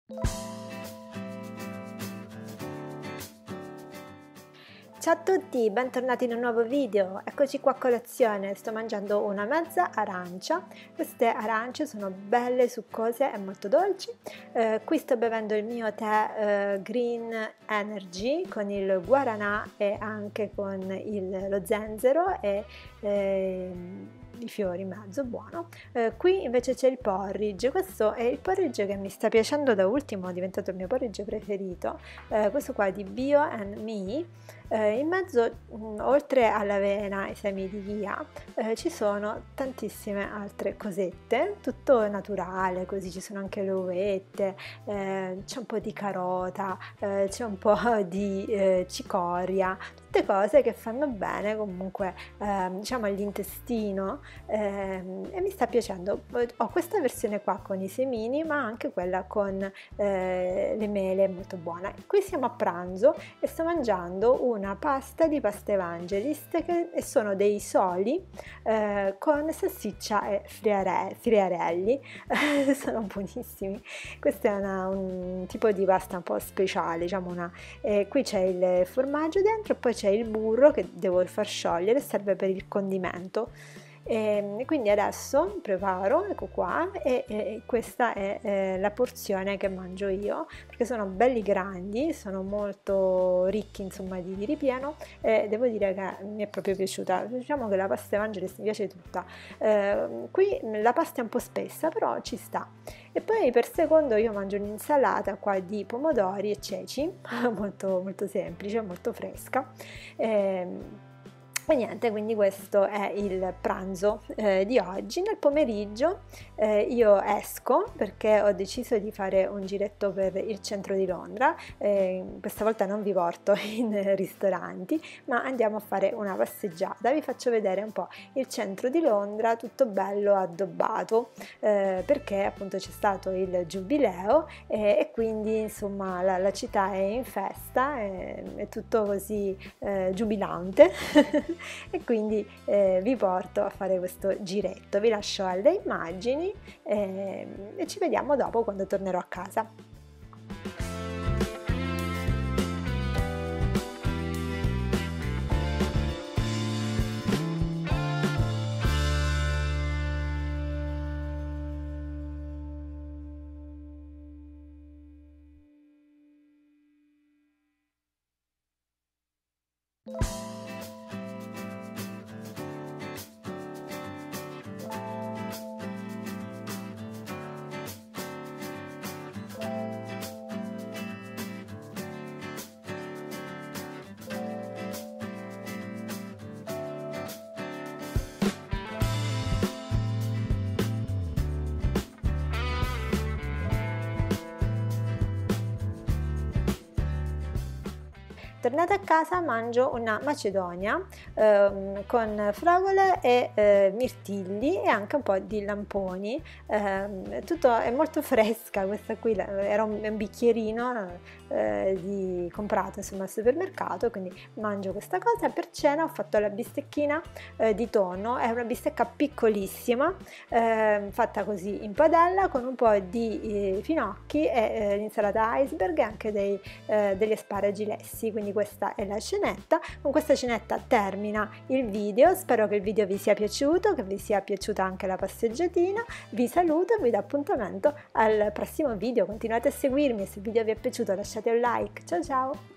Ciao a tutti, bentornati in un nuovo video. Eccoci qua a colazione. Sto mangiando una mezza arancia. Queste arance sono belle, succose e molto dolci. Qui sto bevendo il mio tè Green Energy con il guaranà e anche con lo zenzero e i fiori in mezzo, buono. Qui invece c'è il porridge. Questo è il porridge che mi sta piacendo da ultimo, è diventato il mio porridge preferito. Questo qua di Bio and Me. In mezzo, oltre all'avena e ai semi di chia, ci sono tantissime altre cosette, tutto naturale, così ci sono anche le uvette, c'è un po' di carota, c'è un po' di cicoria, tutte cose che fanno bene comunque diciamo all'intestino, e mi sta piacendo. Ho questa versione qua con i semini, ma anche quella con le mele, molto buona. Qui siamo a pranzo e sto mangiando una pasta di Pasta Evangelist e sono dei soli con salsiccia e friarelli. Sono buonissimi. Questo è un tipo di pasta un po' speciale, diciamo qui c'è il formaggio dentro e poi c'è il burro che devo far sciogliere, serve per il condimento. E quindi adesso preparo, ecco qua, e questa è la porzione che mangio io, perché sono belli grandi, sono molto ricchi insomma di ripieno, e devo dire che mi è proprio piaciuta. Diciamo che la pasta Evangelist mi piace tutta. Qui la pasta è un po' spessa, però ci sta. E poi per secondo io mangio un'insalata qua di pomodori e ceci, molto, molto semplice, molto fresca. E niente, quindi questo è il pranzo di oggi. Nel pomeriggio io esco perché ho deciso di fare un giretto per il centro di Londra. Questa volta non vi porto in ristoranti, ma andiamo a fare una passeggiata. Vi faccio vedere un po' il centro di Londra, tutto bello addobbato, perché appunto c'è stato il giubileo e quindi insomma la città è in festa, è tutto così giubilante. E quindi vi porto a fare questo giretto. Vi lascio alle immagini e ci vediamo dopo quando tornerò a casa. Tornata a casa mangio una macedonia con fragole e mirtilli e anche un po' di lamponi. Tutto è molto fresca, questa qui era un bicchierino comprato insomma al supermercato, quindi mangio questa cosa. Per cena ho fatto la bistecchina di tonno, è una bistecca piccolissima fatta così in padella con un po' di finocchi e l'insalata iceberg e anche degli asparagi lessi. Quindi questa è la cenetta. Con questa cenetta termina il video. Spero che il video vi sia piaciuto, che vi sia piaciuta anche la passeggiatina. Vi saluto e vi do appuntamento al prossimo video. Continuate a seguirmi e se il video vi è piaciuto lasciate un like. Ciao ciao!